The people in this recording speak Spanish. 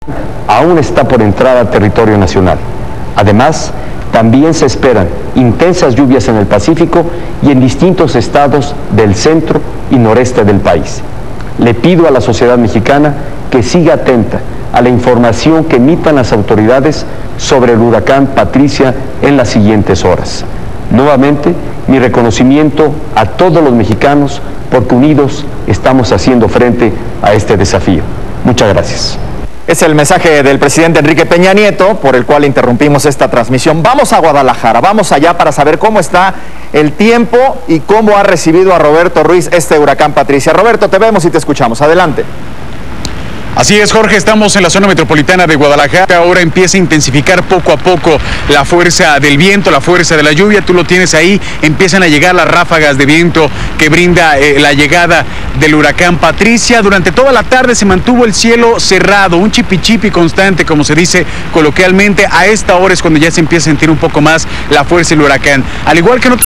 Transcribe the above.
aún está por entrar a territorio nacional. Además, también se esperan intensas lluvias en el Pacífico y en distintos estados del centro y noreste del país. Le pido a la sociedad mexicana que siga atenta a la información que emitan las autoridades sobre el huracán Patricia en las siguientes horas. Nuevamente, mi reconocimiento a todos los mexicanos, porque unidos estamos haciendo frente a este desafío. Muchas gracias. Es el mensaje del presidente Enrique Peña Nieto, por el cual interrumpimos esta transmisión. Vamos a Guadalajara, vamos allá para saber cómo está el tiempo y cómo ha recibido a Roberto Ruiz este huracán Patricia. Roberto, te vemos y te escuchamos. Adelante. Así es, Jorge, estamos en la zona metropolitana de Guadalajara. Ahora empieza a intensificar poco a poco la fuerza del viento, la fuerza de la lluvia. Tú lo tienes ahí, empiezan a llegar las ráfagas de viento que brinda la llegada del huracán Patricia. Durante toda la tarde se mantuvo el cielo cerrado, un chipi-chipi constante, como se dice coloquialmente. A esta hora es cuando ya se empieza a sentir un poco más la fuerza del huracán. Al igual que en otros